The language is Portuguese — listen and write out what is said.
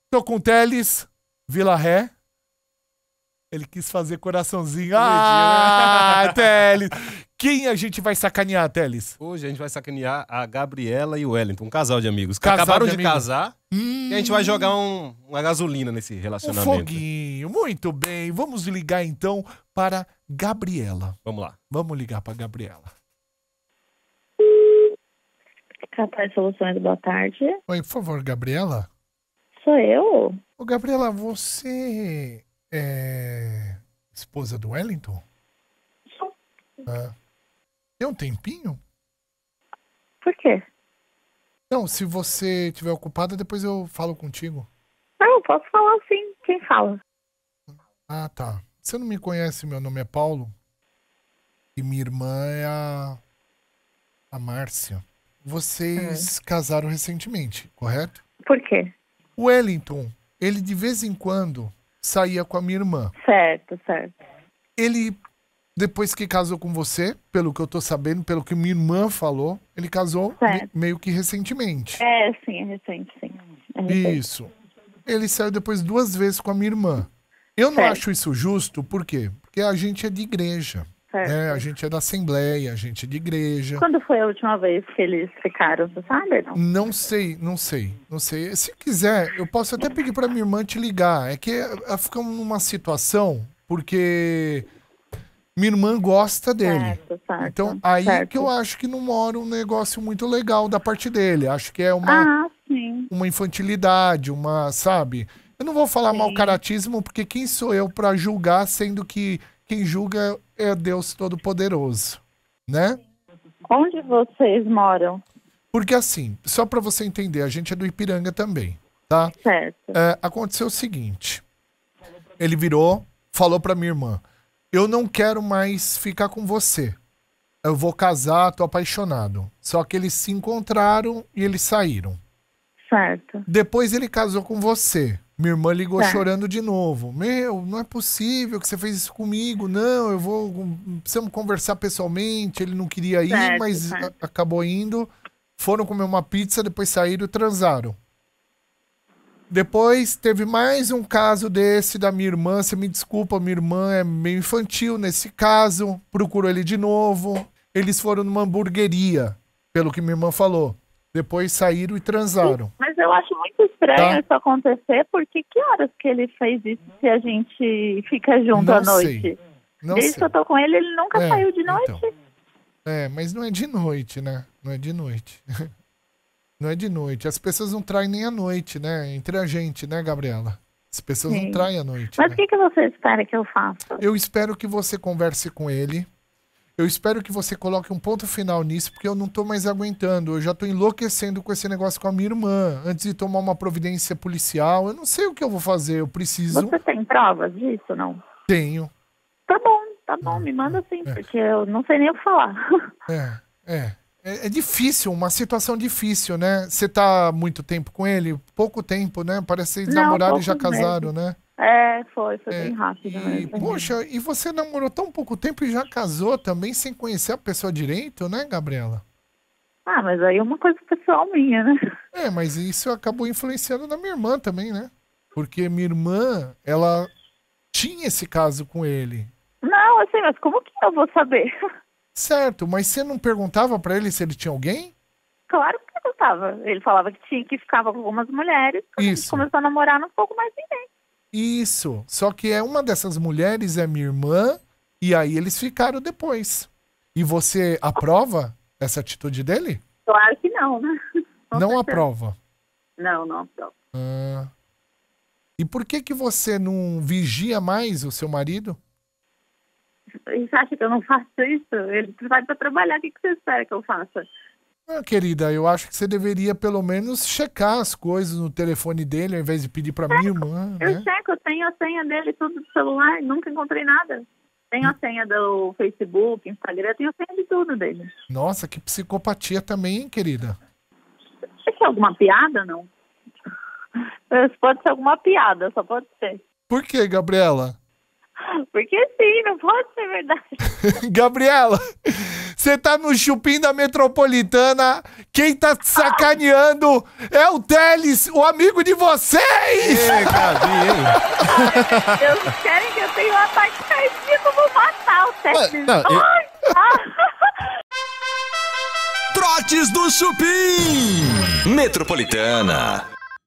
Tô com o Teles, Vila Ré. Ele quis fazer coraçãozinho. Ah, Teles! Quem a gente vai sacanear, Teles? Hoje a gente vai sacanear a Gabriela e o Wellington, um casal de amigos. Que Casal acabaram de de amigos. casar e a gente vai jogar uma gasolina nesse Um relacionamento. foguinho. Muito bem. Vamos ligar então para Gabriela. Vamos lá. Vamos ligar para Gabriela. Capaz Soluções, boa tarde. Oi, por favor, Gabriela. Sou eu? Ô, Gabriela, você é esposa do Wellington? Sou. Ah. Tem um tempinho? Por quê? Não, se você estiver ocupada, depois eu falo contigo. Não, eu posso falar sim. Quem fala? Ah, tá. Você não me conhece, meu nome é Paulo. E minha irmã é a Márcia. Vocês casaram recentemente, correto? Por quê? O Wellington, ele de vez em quando saía com a minha irmã. Certo, certo. Ele, depois que casou com você, pelo que eu tô sabendo, pelo que minha irmã falou, ele casou Certo. meio que recentemente. É, sim, é recente, sim. É recente. Isso. Ele saiu depois 2 vezes com a minha irmã. Eu não Certo. acho isso justo, por quê? Porque a gente é de igreja. Certo. Né? A gente é da Assembleia, a gente é de igreja. Quando foi a última vez que eles ficaram, você sabe? Não? Não sei. Se quiser, eu posso até pedir pra minha irmã te ligar. É que ficamos numa situação, porque minha irmã gosta dele. Certo. Então, aí certo. que eu acho que não mora um negócio muito legal da parte dele. Acho que é uma Sim. infantilidade, sabe? Eu não vou falar mau caratismo, porque quem sou eu pra julgar, sendo que quem julga é Deus Todo-Poderoso, né? Onde vocês moram? Porque assim, só pra você entender, a gente é do Ipiranga também, tá? Certo. Aconteceu o seguinte, ele virou, falou pra minha irmã, eu não quero mais ficar com você, eu vou casar, tô apaixonado. Só que eles se encontraram e eles saíram. Certo. Depois ele casou com você. Minha irmã ligou Certo. chorando de novo. Meu, não é possível que você fez isso comigo. Não, precisamos conversar pessoalmente. Ele não queria ir, Certo, mas certo. acabou indo. Foram comer uma pizza, depois saíram e transaram. Depois teve mais um caso desse da minha irmã. Você me desculpa, minha irmã é meio infantil nesse caso. Procurou ele de novo. Eles foram numa hamburgueria, pelo que minha irmã falou. Depois saíram e transaram. Mas eu acho muito estranho Tá. isso acontecer, porque que horas que ele fez isso se a gente fica junto Não à noite? sei. Não Desde sei. que eu tô com ele, ele nunca saiu de noite. então. Mas não é de noite, né? Não é de noite. Não é de noite. As pessoas não traem nem à noite, né? Entre a gente, né, Gabriela? As pessoas não Sim. traem à noite. Mas né? o que você espera que eu faça? Eu espero que você converse com ele. Eu espero que você coloque um ponto final nisso, porque eu não tô mais aguentando. Eu já tô enlouquecendo com esse negócio com a minha irmã. Antes de tomar uma providência policial, eu não sei o que eu vou fazer. Eu preciso. Você tem provas disso, não? Tenho. Tá bom, me manda sim, porque eu não sei nem o que falar. É difícil, uma situação difícil, né? Você tá há muito tempo com ele? Pouco tempo, né? Parece que vocês Não, namoraram e já poucos casaram, meses. né? Foi bem rápido mesmo. Poxa, e você namorou tão pouco tempo e já casou também sem conhecer a pessoa direito, né, Gabriela? Ah, mas aí é uma coisa pessoal minha, né? Mas isso acabou influenciando na minha irmã também, né? Porque minha irmã, ela tinha esse caso com ele. Não, assim, mas como que eu vou saber? Certo, mas você não perguntava pra ele se ele tinha alguém? Claro que eu tava. Ele falava que tinha, que ficava com algumas mulheres. Quando a gente Isso. começou a namorar, não ficou com mais ninguém. Isso. Só que uma dessas mulheres é minha irmã e aí eles ficaram depois. E você aprova essa atitude dele? Claro que não, né? Com Não certeza. aprova. Não aprovo. E por que você não vigia mais o seu marido? E você acha que eu não faço isso? Ele vai pra trabalhar, o que você espera que eu faça? Querida, eu acho que você deveria pelo menos checar as coisas no telefone dele ao invés de pedir pra minha irmã, Eu né? checo, eu tenho a senha dele, tudo do celular, nunca encontrei nada. Tenho a senha do Facebook, Instagram, tenho a senha de tudo dele. Nossa, que psicopatia também, hein, querida? Isso é alguma piada, não? Isso pode ser alguma piada, só pode ser. Por que, Gabriela? Porque sim, não pode ser verdade. Gabriela, Você tá no chupim da Metropolitana. Quem tá te sacaneando é o Teles, o amigo de vocês! Ei, Gabi, hein? Deus, querem que eu tenha um ataque cardíaco, vou matar o Teles. Não, Trotes do Chupim. Metropolitana.